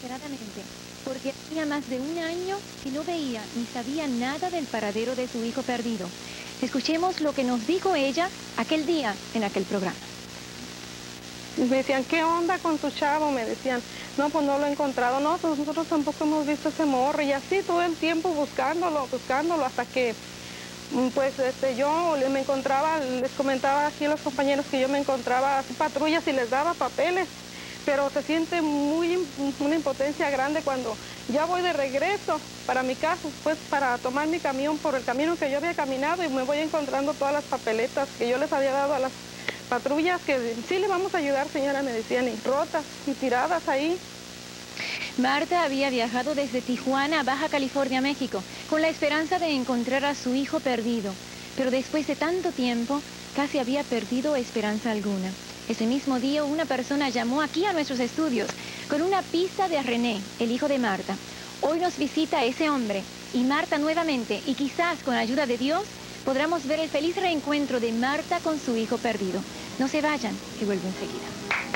desesperadamente, porque hacía más de un año que no veía ni sabía nada del paradero de su hijo perdido. Escuchemos lo que nos dijo ella aquel día en aquel programa. Me decían, ¿qué onda con tu chavo? Me decían, no, pues no lo he encontrado. No, pues nosotros tampoco hemos visto ese morro. Y así todo el tiempo buscándolo, hasta que, pues, yo me encontraba, les comentaba aquí a los compañeros que yo me encontraba así patrullas y les daba papeles. Pero se siente una impotencia grande cuando ya voy de regreso para mi casa, pues para tomar mi camión por el camino que yo había caminado y me voy encontrando todas las papeletas que yo les había dado a las patrullas, que sí le vamos a ayudar, señora, me decían, y rotas y tiradas ahí. Marta había viajado desde Tijuana a Baja California, México, con la esperanza de encontrar a su hijo perdido. Pero después de tanto tiempo, casi había perdido esperanza alguna. Ese mismo día, una persona llamó aquí a nuestros estudios con una pista de René, el hijo de Marta. Hoy nos visita ese hombre y Marta nuevamente, y quizás con ayuda de Dios, podremos ver el feliz reencuentro de Marta con su hijo perdido. No se vayan, que vuelvo enseguida.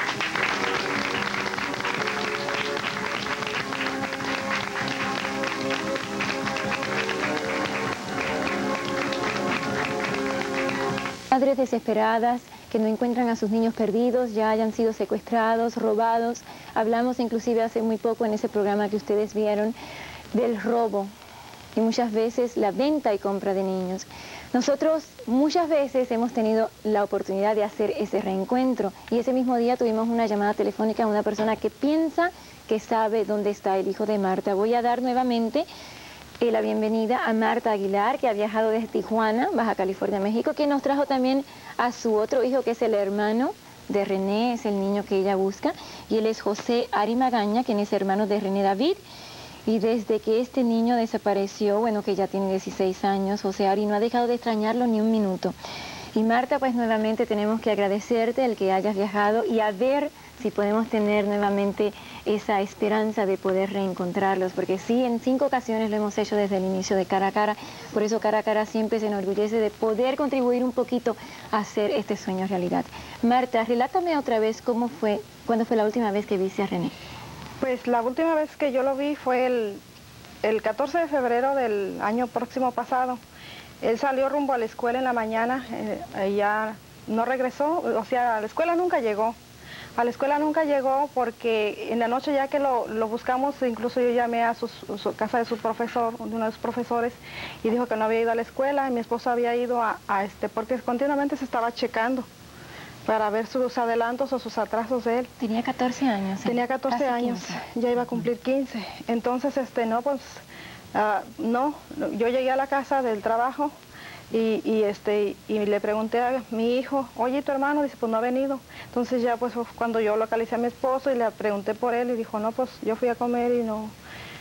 Madres desesperadas que no encuentran a sus niños perdidos, ya hayan sido secuestrados, robados. Hablamos inclusive hace muy poco en ese programa que ustedes vieron del robo y muchas veces la venta y compra de niños. Nosotros muchas veces hemos tenido la oportunidad de hacer ese reencuentro y ese mismo día tuvimos una llamada telefónica a una persona que piensa que sabe dónde está el hijo de Marta. Voy a dar nuevamente la bienvenida a Marta Aguilar, que ha viajado desde Tijuana, Baja California, México, que nos trajo también a su otro hijo, que es el hermano de René, es el niño que ella busca, y él es José Ari Magaña, quien es hermano de René David. Y desde que este niño desapareció, bueno, que ya tiene 16 años, José Ari no ha dejado de extrañarlo ni un minuto. Y Marta, pues nuevamente tenemos que agradecerte el que hayas viajado y a ver si podemos tener nuevamente esa esperanza de poder reencontrarlos, porque sí, en 5 ocasiones lo hemos hecho desde el inicio de Cara a Cara, por eso Cara a Cara siempre se enorgullece de poder contribuir un poquito a hacer este sueño realidad. Marta, relátame otra vez cuándo fue la última vez que viste a René. Pues la última vez que yo lo vi fue el 14 de febrero del año próximo pasado. Él salió rumbo a la escuela en la mañana, ya no regresó, o sea, a la escuela nunca llegó. A la escuela nunca llegó porque en la noche ya que lo buscamos, incluso yo llamé a su casa de su profesor, de uno de sus profesores, y dijo que no había ido a la escuela, y mi esposo había ido porque continuamente se estaba checando para ver sus adelantos o sus atrasos de él. Tenía 14 años. Tenía 14 años, 15. Ya iba a cumplir 15. Entonces, no, pues, no, yo llegué a la casa del trabajo y le pregunté a mi hijo, oye, ¿tu hermano? Dice, pues no ha venido. Entonces ya pues cuando yo localicé a mi esposo y le pregunté por él y dijo, no, pues yo fui a comer y no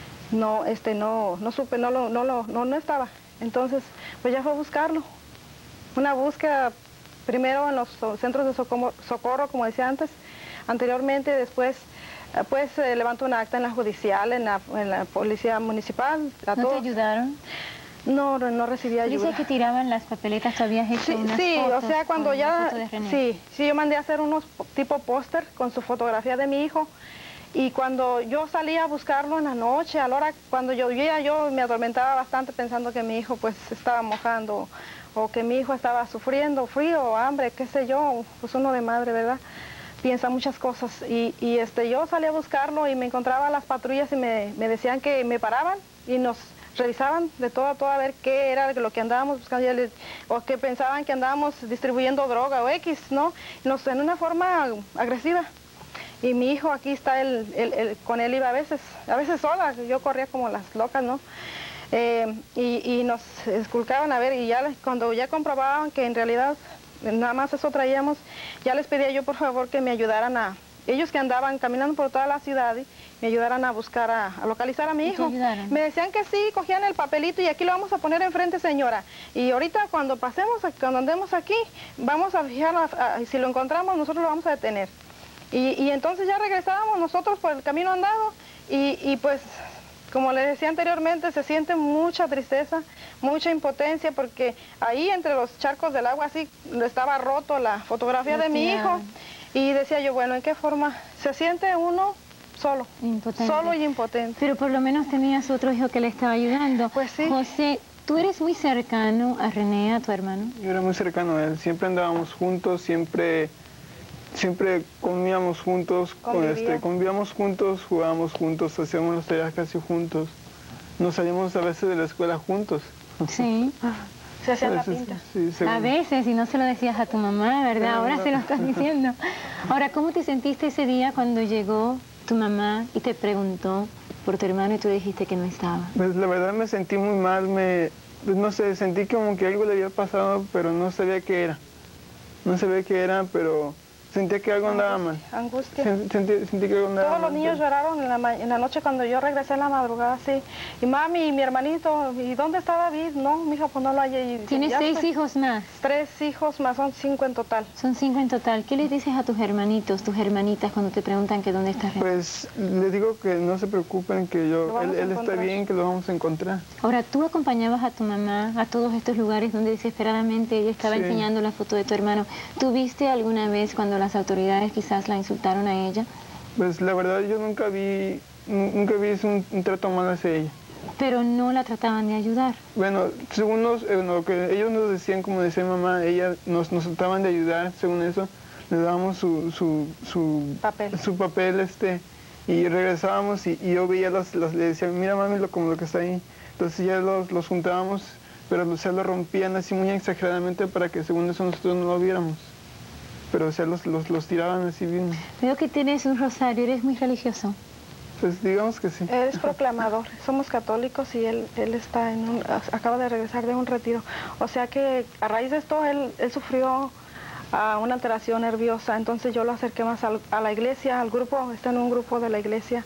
supe, no estaba. Entonces, pues ya fue a buscarlo. Una búsqueda primero en los centros de socorro, como decía anteriormente, después pues levantó un acta en la judicial, en la policía municipal. ¿No te ayudaron? No recibí ayuda. Dice que tiraban las papeletas, tú habías hecho unas fotos, o sea, cuando ya, sí, yo mandé a hacer unos tipo póster con su fotografía de mi hijo, y cuando yo salía a buscarlo en la noche, a la hora, cuando llovía, yo me atormentaba bastante pensando que mi hijo pues estaba mojando, o que mi hijo estaba sufriendo frío, hambre, qué sé yo, pues uno de madre, ¿verdad? Piensa muchas cosas, y yo salía a buscarlo y me encontraba a las patrullas y me decían que me paraban y nos revisaban de todo a todo a ver qué era lo que andábamos buscando, o que pensaban que andábamos distribuyendo droga o X, ¿no? En una forma agresiva. Y mi hijo aquí está, con él iba a veces sola, yo corría como las locas, ¿no? Y nos esculcaban a ver, y cuando ya comprobaban que en realidad nada más eso traíamos, ya les pedía yo por favor que me ayudaran ellos que andaban caminando por toda la ciudad, me ayudaran a buscar, a localizar a mi hijo. Me decían que sí, cogían el papelito y aquí lo vamos a poner enfrente, señora. Y ahorita cuando andemos aquí, vamos a fijarlo, si lo encontramos nosotros lo vamos a detener. Y entonces ya regresábamos nosotros por el camino andado y pues, como les decía anteriormente, se siente mucha tristeza, mucha impotencia, porque ahí entre los charcos del agua así estaba roto la fotografía de mi hijo. Y decía yo, bueno, ¿en qué forma? Se siente uno solo. Impotente. Solo y impotente. Pero por lo menos tenías otro hijo que le estaba ayudando. Pues sí. José, ¿tú eres muy cercano a René, a tu hermano? Yo era muy cercano a él, siempre andábamos juntos, siempre comíamos juntos, convivíamos juntos, jugábamos juntos, hacíamos las tareas casi juntos. Nos salíamos a veces de la escuela juntos. Sí. Se hacían la pinta. Sí, a veces, y no se lo decías a tu mamá, ¿verdad? Ahora se lo estás diciendo. Ahora, ¿cómo te sentiste ese día cuando llegó tu mamá y te preguntó por tu hermano y tú dijiste que no estaba? Pues la verdad me sentí muy mal, no sé, sentí como que algo le había pasado, pero no sabía qué era. No sabía qué era, pero sentía que algo andaba mal. Angustia. Sentí que algo andaba mal. Todos los niños lloraron en la noche cuando yo regresé en la madrugada, sí. Y mami, mi hermanito, ¿y dónde está David? No, mi hija, pues no lo hallé. ¿Tienes 6 hijos más? 3 hijos más, son 5 en total. Son 5 en total. ¿Qué les dices a tus hermanitos, tus hermanitas cuando te preguntan que dónde está René? Pues les digo que no se preocupen, que él está bien, que lo vamos a encontrar. Ahora, ¿tú acompañabas a tu mamá a todos estos lugares donde desesperadamente ella estaba enseñando la foto de tu hermano? ¿Tú viste alguna vez cuando las autoridades quizás la insultaron a ella? Pues la verdad yo nunca vi un trato mal hacia ella. Pero no la trataban de ayudar. Bueno, según lo que ellos nos decían, como decía mamá, ella nos trataban de ayudar, según eso, le dábamos su papel, y regresábamos y yo veía le decía, mira mami, como lo que está ahí. Entonces ya los juntábamos, pero se lo rompían así muy exageradamente para que según eso nosotros no lo viéramos. Pero o sea, los tiraban así bien. Veo que tienes un rosario, ¿eres muy religioso? Pues digamos que sí. Él es proclamador, somos católicos y él está acaba de regresar de un retiro. O sea que a raíz de esto él sufrió una alteración nerviosa, entonces yo lo acerqué más a la iglesia, al grupo, está en un grupo de la iglesia.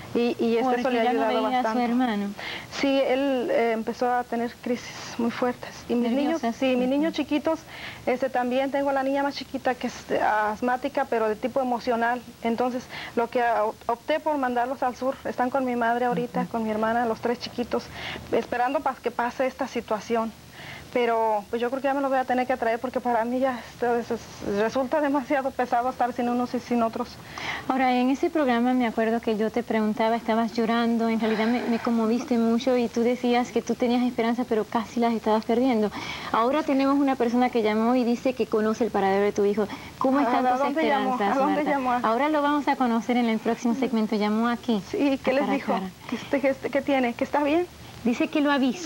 Y eso le ha ayudado bastante. A su hermano. Sí, él empezó a tener crisis muy fuertes. Y mis niños chiquitos, también tengo a la niña más chiquita que es asmática, pero de tipo emocional. Entonces, lo que opté por mandarlos al sur, están con mi madre ahorita, con mi hermana, los 3 chiquitos, esperando para que pase esta situación. Pero pues yo creo que ya me lo voy a tener que traer porque para mí ya resulta demasiado pesado estar sin unos y sin otros. Ahora, en ese programa me acuerdo que yo te preguntaba, estabas llorando, en realidad me conmoviste mucho y tú decías que tú tenías esperanza pero casi las estabas perdiendo. Ahora tenemos una persona que llamó y dice que conoce el paradero de tu hijo. ¿Cómo están tus esperanzas, ¿A dónde Marta? llamó? Ahora lo vamos a conocer en el próximo segmento. Llamó aquí. Sí, ¿qué les dijo? ¿Qué tiene? ¿Que está bien? Dice que lo ha visto.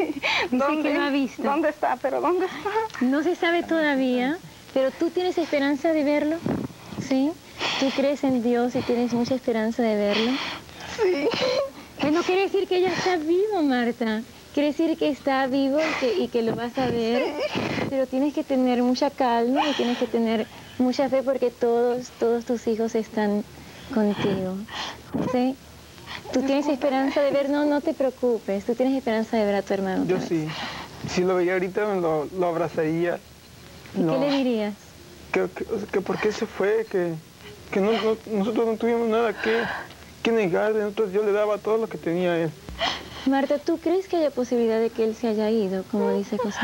Dice que lo ha visto. ¿Dónde está? ¿Pero dónde está? No se sabe todavía, pero tú tienes esperanza de verlo, ¿sí? ¿Tú crees en Dios y tienes mucha esperanza de verlo? Sí. Pues no quiere decir que ella está vivo, Marta. Quiere decir que está vivo y que lo vas a ver. Sí. Pero tienes que tener mucha calma y tienes que tener mucha fe porque todos tus hijos están contigo, ¿sí? ¿Tú tienes esperanza de ver? No te preocupes. ¿Tú tienes esperanza de ver a tu hermano? Yo sí. Si lo veía ahorita, lo abrazaría. ¿Y qué le dirías? Que por qué se fue, que nosotros no tuvimos nada que negarle. Yo le daba todo lo que tenía a él. Marta, ¿tú crees que haya posibilidad de que él se haya ido, como dice José?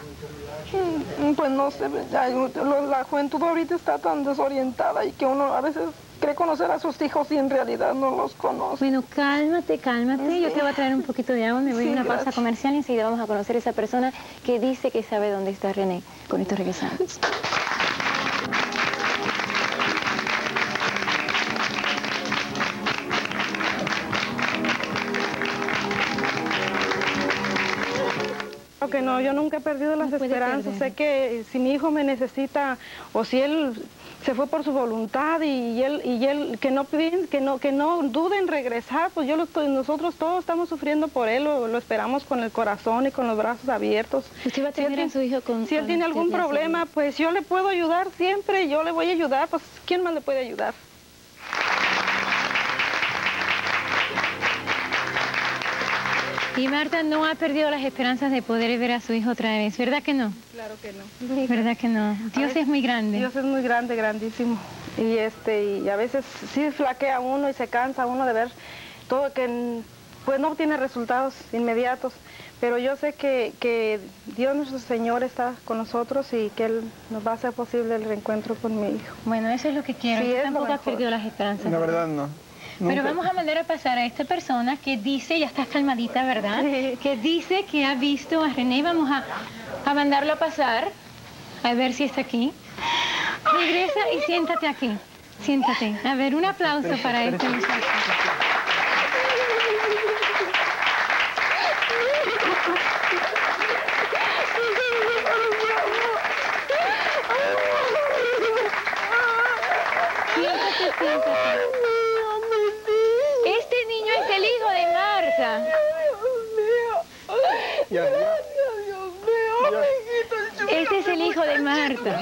Pues no sé, la juventud ahorita está tan desorientada y que uno a veces cree conocer a sus hijos y en realidad no los conoce. Bueno, cálmate. Sí. Yo te voy a traer un poquito de agua, me voy a una pausa comercial y enseguida vamos a conocer a esa persona que dice que sabe dónde está René. Con esto regresamos. Que no, yo nunca he perdido las esperanzas. Sé que si mi hijo me necesita o si él se fue por su voluntad y él que no dude en regresar, pues nosotros todos estamos sufriendo por él, lo esperamos con el corazón y con los brazos abiertos. ¿Usted va a tener a su hijo si él tiene algún problema, pues yo le puedo ayudar siempre, yo le voy a ayudar, pues ¿quién más le puede ayudar? Y Marta no ha perdido las esperanzas de poder ver a su hijo otra vez, ¿verdad que no? Claro que no. ¿Verdad que no? Dios es muy grande. Dios es muy grande, grandísimo. Y a veces sí flaquea uno y se cansa uno de ver todo que pues no tiene resultados inmediatos. Pero yo sé que Dios nuestro Señor está con nosotros y que Él nos va a hacer posible el reencuentro con mi hijo. Bueno, eso es lo que quiero. Sí, Yo tampoco has perdido las esperanzas. La verdad no. Pero vamos a mandar a pasar a esta persona que dice, ya estás calmadita, ¿verdad? Sí. Que dice que ha visto a René. Vamos a mandarlo a pasar, a ver si está aquí. Regresa y siéntate aquí. Siéntate. A ver, un aplauso para este muchacho. Siéntate. Este niño es el hijo de Marta. Ya. Este es el hijo de Marta.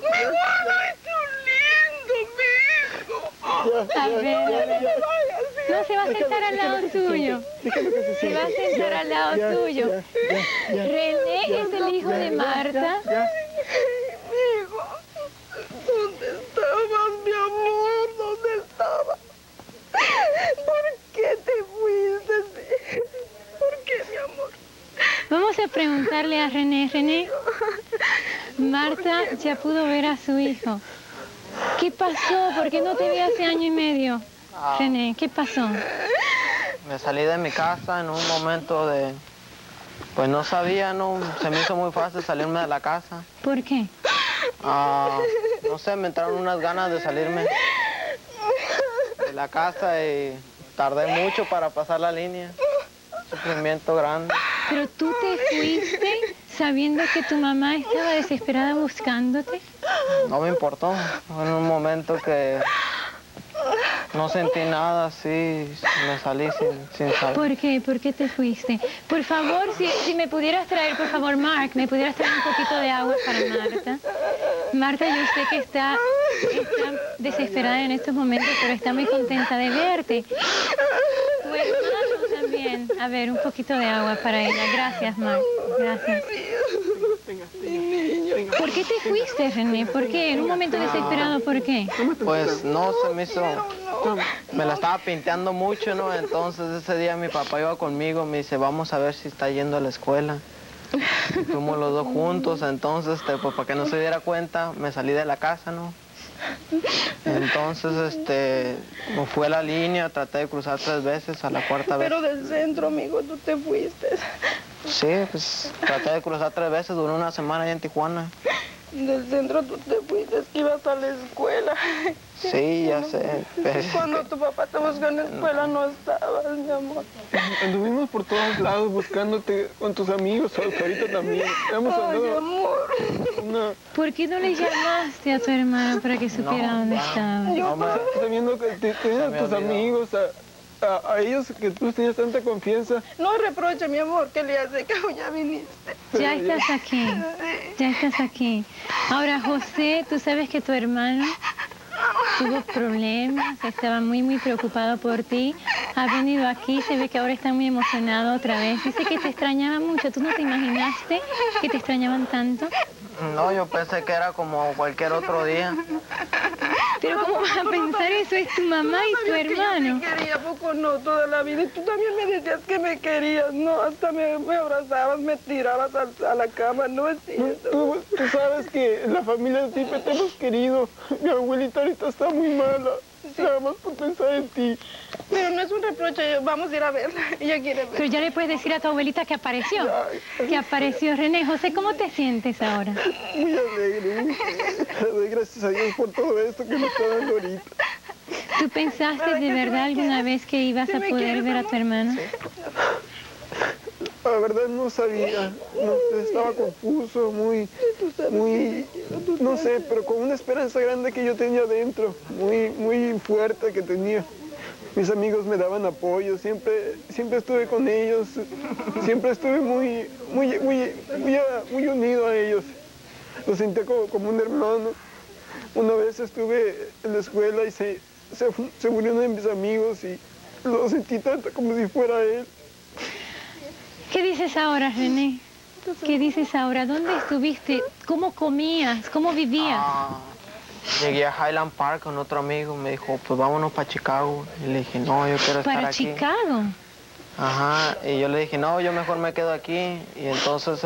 A ver. No, se va a sentar al lado tuyo. Se va a sentar al lado tuyo. René es el hijo de Marta. Mi hijo, ¿dónde estabas, mi amor? ¿Dónde estabas? ¿Por qué te fuiste? ¿Por qué, mi amor? Vamos a preguntarle a René. René, Marta ya pudo ver a su hijo. ¿Qué pasó? ¿Por qué no te vi hace año y medio? René, ¿qué pasó? Me salí de mi casa en un momento de... Pues no sabía, se me hizo muy fácil salirme de la casa. ¿Por qué? No sé, me entraron unas ganas de salirme de la casa y tardé mucho para pasar la línea. Un sufrimiento grande. Pero tú te fuiste sabiendo que tu mamá estaba desesperada buscándote. No me importó. En un momento que no sentí nada, así me salí sin saber. ¿Por qué? ¿Por qué te fuiste? Por favor, si me pudieras traer, por favor, Mark, me pudieras traer un poquito de agua para Marta. Marta, yo sé que está desesperada en estos momentos, pero está muy contenta de verte. Tu hermano también. A ver, un poquito de agua para ella. Gracias, Mark. Gracias. ¿Por qué te fuiste, René? ¿Por qué? En un momento desesperado, ¿por qué? Pues no, se me hizo... Me la estaba pinteando mucho, ¿no? Entonces ese día mi papá iba conmigo, me dice, vamos a ver si está yendo a la escuela. Y fuimos los dos juntos, entonces, pues para que no se diera cuenta, me salí de la casa, ¿no? Entonces, me fui a la línea, traté de cruzar 3 veces, a la cuarta vez. Pero del centro, amigo, tú te fuiste. Sí, pues traté de cruzar 3 veces, duró una semana allá en Tijuana. Del centro tú te fuiste, que ibas a la escuela. Sí, ya sé. Pero... Cuando tu papá te buscó en la escuela no estabas, mi amor. Anduvimos por todos lados buscándote con tus amigos, ahorita también. Ay, mi amor. No. ¿Por qué no le llamaste a tu hermano para que supiera dónde estaba? Sabiendo que tenías tus amigos, a ellos que tú tenías tanta confianza. No reproche, mi amor, que le hace que ya viniste. Ya estás aquí, ya estás aquí. Ahora, José, tú sabes que tu hermano tuvo problemas, estaba muy preocupado por ti. Ha venido aquí, se ve que ahora está muy emocionado otra vez. Dice que te extrañaba mucho. ¿Tú no te imaginaste que te extrañaban tanto? No, yo pensé que era como cualquier otro día. Pero ¿cómo vas a pensar eso? Es tu mamá y tu hermano. Yo te quería, poco no, toda la vida. Y tú también me decías que me querías, ¿no? Hasta me abrazabas, me tirabas a la cama, ¿no es cierto? Tú sabes que la familia de Tipe te hemos querido. Mi abuelita ahorita está muy mala. Sí. Nada más por pensar en ti. Pero no es un reproche, vamos a ir a verla. Ella quiere verla. Pero ya le puedes decir a tu abuelita que apareció. Que apareció René. José, ¿cómo te sientes ahora? Muy alegre. Gracias a Dios por todo esto que me está dando ahorita. ¿Tú pensaste de verdad alguna vez que ibas a poder ver a tu hermano? La verdad no sabía, estaba confuso, muy, no sé, pero con una esperanza grande que yo tenía dentro, muy fuerte que tenía. Mis amigos me daban apoyo, siempre estuve con ellos, siempre estuve muy unido a ellos. Lo sentía como un hermano. Una vez estuve en la escuela y se murió uno de mis amigos y lo sentí tanto como si fuera él. ¿Qué dices ahora, René? ¿Qué dices ahora? ¿Dónde estuviste? ¿Cómo comías? ¿Cómo vivías? Llegué a Highland Park con otro amigo, me dijo, pues vámonos para Chicago. Y le dije, no, yo quiero estar aquí. ¿Para Chicago? Ajá, y yo le dije, no, yo mejor me quedo aquí. Y entonces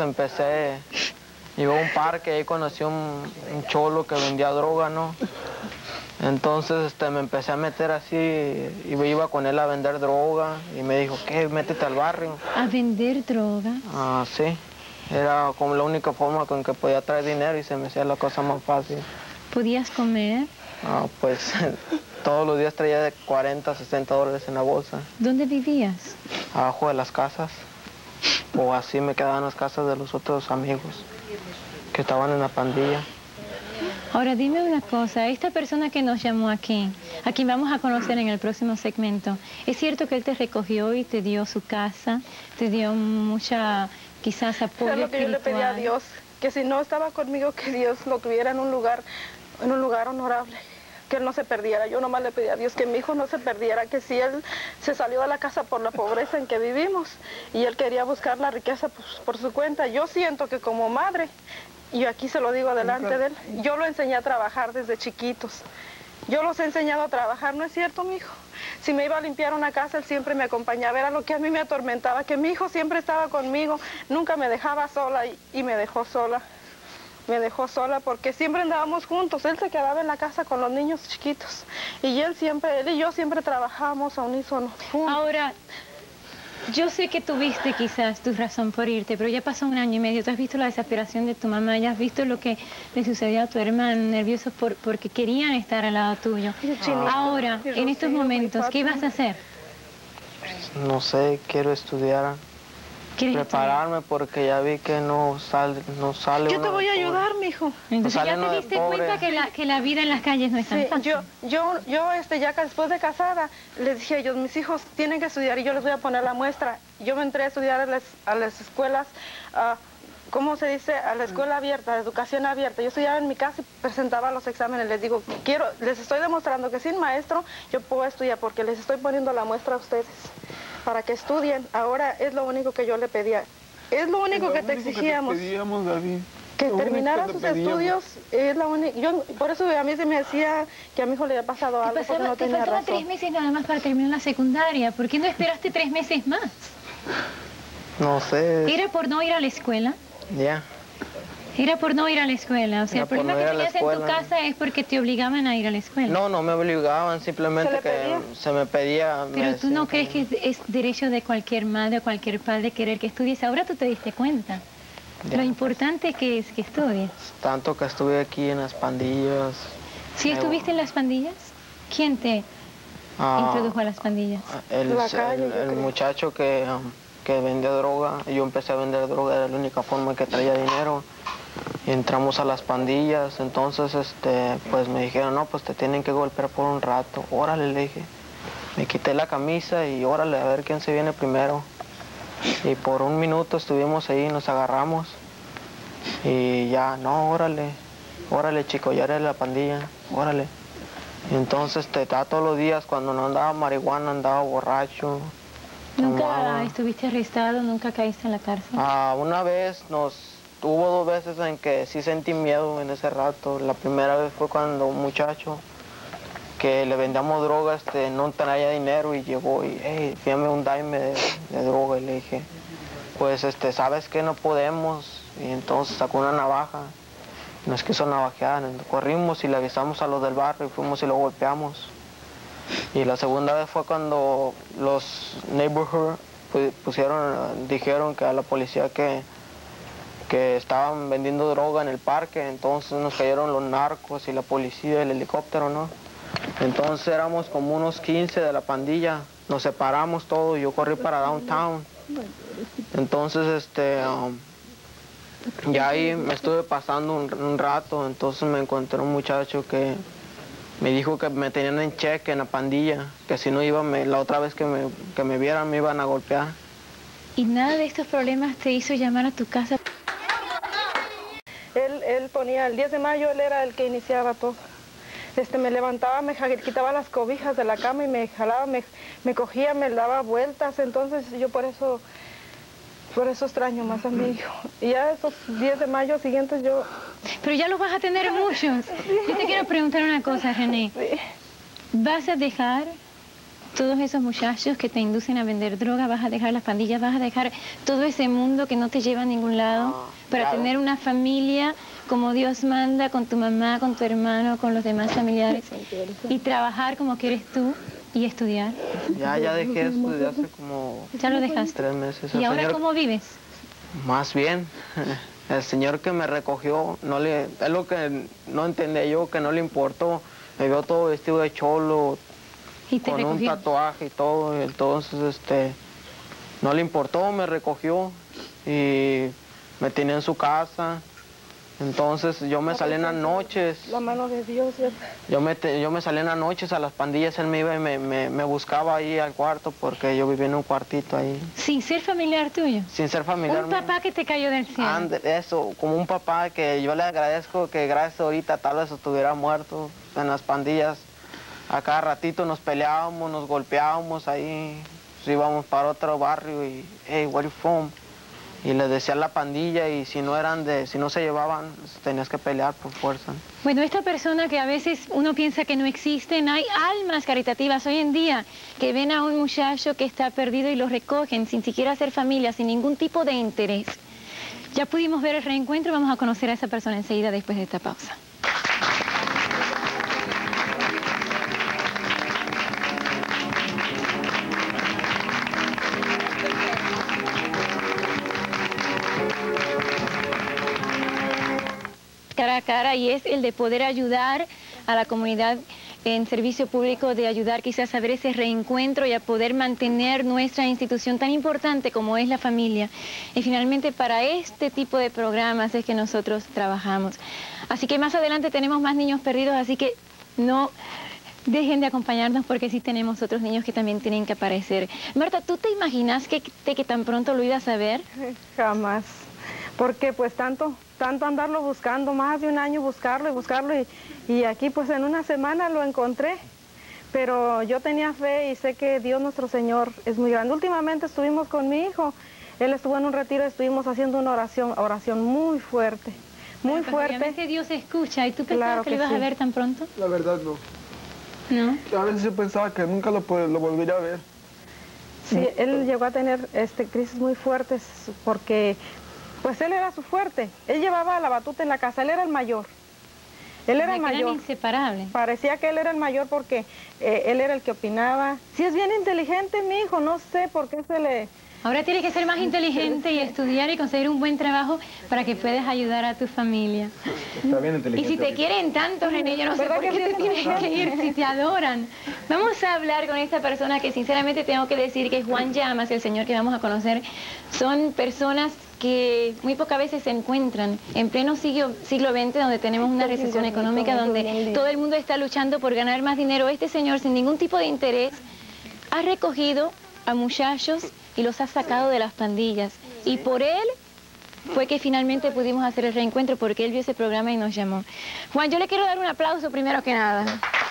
llegué a un parque, ahí conocí un cholo que vendía droga, ¿no? Entonces me empecé a meter así y iba con él a vender droga y me dijo, ¿qué? Métete al barrio. ¿A vender droga? Ah, sí. Era como la única forma con que podía traer dinero y se me hacía la cosa más fácil. ¿Podías comer? Ah, pues todos los días traía de 40 a 60 dólares en la bolsa. ¿Dónde vivías? Abajo de las casas. O así me quedaba en las casas de los otros amigos que estaban en la pandilla. Ahora dime una cosa, esta persona que nos llamó aquí, a quien vamos a conocer en el próximo segmento, ¿es cierto que él te recogió y te dio su casa, te dio mucha, quizás, apoyo espiritual? Es lo que yo le pedí a Dios, que si no estaba conmigo, que Dios lo tuviera en un lugar honorable, que él no se perdiera. Yo nomás le pedí a Dios que mi hijo no se perdiera, que si él se salió de la casa por la pobreza en que vivimos y él quería buscar la riqueza por su cuenta, yo siento que como madre, y aquí se lo digo delante de él, yo lo enseñé a trabajar desde chiquitos. Yo los he enseñado a trabajar, ¿no es cierto, mi hijo? Si me iba a limpiar una casa, él siempre me acompañaba. Era lo que a mí me atormentaba, que mi hijo siempre estaba conmigo, nunca me dejaba sola y me dejó sola. Me dejó sola porque siempre andábamos juntos. Él se quedaba en la casa con los niños chiquitos. Y él y yo siempre trabajábamos a unísono. Ahora, yo sé que tuviste quizás tu razón por irte, pero ya pasó 1 año y medio. Tú has visto la desesperación de tu mamá, ya has visto lo que le sucedió a tu hermano, nerviosos porque querían estar al lado tuyo. Ahora, en estos momentos, ¿qué vas a hacer? No sé, quiero estudiar. Prepararme porque ya vi que no sale. Yo te voy a ayudar, mijo. Entonces ya te diste cuenta que la vida en las calles no es tan fácil. Yo ya después de casada, les dije a ellos, mis hijos tienen que estudiar y yo les voy a poner la muestra. Yo me entré a estudiar a las escuelas, ¿cómo se dice? A la escuela abierta, a la educación abierta. Yo estudiaba en mi casa y presentaba los exámenes. Les digo, les estoy demostrando que sin maestro yo puedo estudiar porque les estoy poniendo la muestra a ustedes para que estudien. Ahora es lo único que yo le pedía. Es lo único que te exigíamos. Que terminara sus estudios. Es la única. Por eso a mí se me decía que a mi hijo le había pasado algo porque no tenía razón. Te faltaban 3 meses nada más para terminar la secundaria. ¿Por qué no esperaste 3 meses más? No sé. ¿Era por no ir a la escuela? Ya. Era por no ir a la escuela. O sea, el problema que tenías en tu casa es porque te obligaban a ir a la escuela. No, no me obligaban, simplemente que se me pedía. Pero tú no crees que es derecho de cualquier madre o cualquier padre querer que estudies. Ahora tú te diste cuenta. Ya. Lo importante que es que estudies. Tanto que estuve aquí en las pandillas. ¿Sí estuviste en las pandillas? ¿Quién te introdujo a las pandillas? El muchacho que vendía droga. Yo empecé a vender droga, era la única forma que traía dinero. Y entramos a las pandillas, entonces pues me dijeron, no, pues te tienen que golpear por un rato. Órale, le dije. Me quité la camisa y órale, a ver quién se viene primero. Y por 1 minuto estuvimos ahí, nos agarramos. Y ya, no, órale, chico, ya eres la pandilla, órale. Y entonces todos los días, cuando no andaba marihuana, andaba borracho. ¿Nunca estuviste arrestado? ¿Nunca caíste en la cárcel? Una vez hubo 2 veces en que sí sentí miedo en ese rato. La primera vez fue cuando un muchacho que le vendíamos droga, no traía dinero y llegó y, hey, fíjame un dime de droga. Y le dije, pues, ¿sabes qué? No podemos. Y entonces sacó una navaja, nos quiso navajear. Corrimos y le avisamos a los del barrio y fuimos y lo golpeamos. Y la segunda vez fue cuando los neighborhood dijeron que a la policía que estaban vendiendo droga en el parque, entonces nos cayeron los narcos y la policía, el helicóptero, ¿no? Entonces éramos como unos 15 de la pandilla, nos separamos todos, yo corrí para downtown. Entonces, ya ahí me estuve pasando un rato, entonces me encontré un muchacho que me dijo que me tenían en cheque en la pandilla, que si no iba, la otra vez que me vieran me iban a golpear. ¿Y nada de estos problemas te hizo llamar a tu casa? Él ponía, el 10 de mayo él era el que iniciaba todo. Me levantaba, me quitaba las cobijas de la cama y me jalaba, me cogía, me daba vueltas. Entonces yo por eso extraño más a mi hijo. Y ya esos 10 de mayo siguientes yo... Pero ya los vas a tener muchos. Yo te quiero preguntar una cosa, René. Sí. ¿Vas a dejar todos esos muchachos que te inducen a vender droga, vas a dejar las pandillas, vas a dejar todo ese mundo que no te lleva a ningún lado para tener una familia como Dios manda, con tu mamá, con tu hermano, con los demás familiares y trabajar como quieres tú y estudiar. Ya dejé de estudiar hace como... ¿Ya lo dejaste? 3 meses. ¿Y ahora cómo vives? Más bien. El señor que me recogió, es lo que no entendía yo, que no le importó. Me vio todo vestido de cholo, con un tatuaje y todo. Y entonces, no le importó, me recogió y me tenía en su casa. Entonces yo me salí en las noches. La mano de Dios, ¿cierto? Yo me salí en las noches a las pandillas, él me iba y me buscaba ahí al cuarto porque yo vivía en un cuartito ahí. ¿Sin ser familiar tuyo? Sin ser familiar. Un papá que te cayó del cielo. Eso, como un papá que yo le agradezco que gracias ahorita tal vez estuviera muerto en las pandillas. A cada ratito nos peleábamos, nos golpeábamos ahí. Pues íbamos para otro barrio y, hey, where you from? Y les decía a la pandilla y si no se llevaban, tenías que pelear por fuerza. Bueno, esta persona que a veces uno piensa que no existen, hay almas caritativas hoy en día que ven a un muchacho que está perdido y lo recogen sin siquiera ser familia, sin ningún tipo de interés. Ya pudimos ver el reencuentro, vamos a conocer a esa persona enseguida después de esta pausa. Cara a cara, y es el de poder ayudar a la comunidad en servicio público, de ayudar quizás a ver ese reencuentro y a poder mantener nuestra institución tan importante como es la familia. Y finalmente para este tipo de programas es que nosotros trabajamos. Así que más adelante tenemos más niños perdidos, así que no dejen de acompañarnos porque sí tenemos otros niños que también tienen que aparecer. Marta, ¿tú te imaginas que tan pronto lo ibas a ver? Jamás, porque pues tanto andarlo buscando, más de un año buscarlo y aquí pues en una semana lo encontré. Pero yo tenía fe y sé que Dios nuestro Señor es muy grande. Últimamente estuvimos con mi hijo, él estuvo en un retiro, estuvimos haciendo una oración muy fuerte, muy fuerte. Obviamente Dios escucha, ¿y tú pensabas que lo ibas a ver tan pronto? La verdad no. ¿No? A veces yo pensaba que nunca lo volvería a ver. Sí, él llegó a tener crisis muy fuertes porque pues él era su fuerte. Él llevaba la batuta en la casa, él era el mayor. Él era el mayor. Eran inseparables. Parecía que él era el mayor porque él era el que opinaba. Sí, es bien inteligente mi hijo, no sé por qué se le... Ahora tienes que ser más inteligente y estudiar y conseguir un buen trabajo para que puedas ayudar a tu familia. Está bien inteligente. Y si te quieren tanto, René, yo no sé por qué te tienes que ir si te adoran. Vamos a hablar con esta persona que sinceramente tengo que decir que Juan Llamas, el señor que vamos a conocer, son personas que muy pocas veces se encuentran en pleno siglo XX, donde tenemos una recesión económica, donde todo el mundo está luchando por ganar más dinero. Este señor, sin ningún tipo de interés, ha recogido a muchachos y los ha sacado de las pandillas. Y por él fue que finalmente pudimos hacer el reencuentro, porque él vio ese programa y nos llamó. Juan, yo le quiero dar un aplauso primero que nada.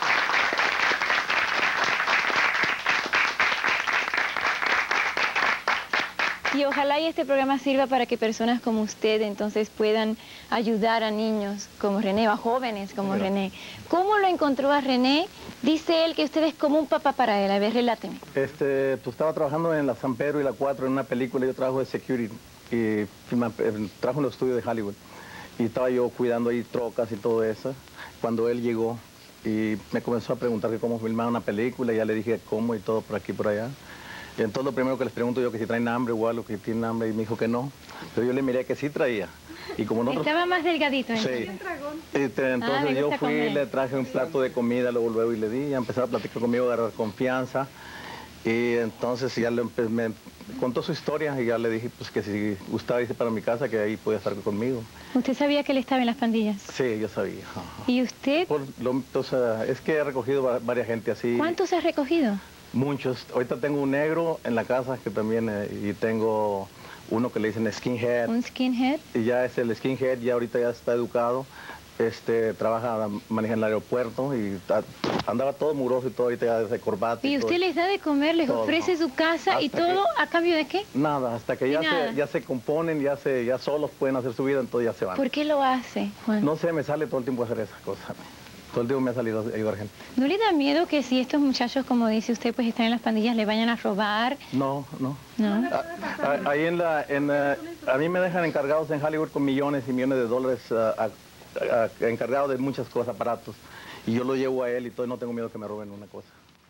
Y ojalá y este programa sirva para que personas como usted entonces puedan ayudar a niños como René, o a jóvenes como René. ¿Cómo lo encontró a René? Dice él que usted es como un papá para él. A ver, reláteme. Pues estaba trabajando en la San Pedro y la 4 en una película. Yo trabajo de security y trabajo en los estudios de Hollywood. Y estaba yo cuidando ahí trocas y todo eso. Cuando él llegó y me comenzó a preguntar que cómo filmaba una película, y ya le dije cómo y todo por aquí y por allá. Y entonces lo primero que les pregunto yo que si traen hambre o algo, que tienen hambre, y me dijo que no. Pero yo le miré que sí traía. Y como nosotros... Estaba más delgadito. Sí. Entonces yo fui, le traje un plato de comida, luego y le di, ya empezó a platicar conmigo, a agarrar confianza. Y entonces ya me contó su historia y ya le dije pues que si gustaba irse para mi casa, que ahí podía estar conmigo. ¿Usted sabía que él estaba en las pandillas? Sí, yo sabía. Ajá. ¿Y usted? Es que he recogido varias gente así. ¿Cuántos has recogido? Muchos. Ahorita tengo un negro en la casa que también, y tengo uno que le dicen skinhead. ¿Un skinhead? Y ya es el skinhead, ya ahorita ya está educado. Trabaja, maneja en el aeropuerto y andaba todo mugroso y todo, ahorita ya de corbata. ¿Y usted les da de comer, les ofrece su casa y todo a cambio de qué? Nada, hasta que ya se componen, ya solos pueden hacer su vida, entonces ya se van. ¿Por qué lo hace, Juan? No sé, me sale todo el tiempo hacer esas cosas. Todo el tiempo me ha salido a ayudar gente. ¿No le da miedo que si estos muchachos, como dice usted, pues están en las pandillas, le vayan a robar? No. ¿No? Ahí a mí me dejan encargados en Hollywood con millones y millones de dólares, encargado de muchas cosas, aparatos. Y yo lo llevo a él y todo, no tengo miedo que me roben una cosa.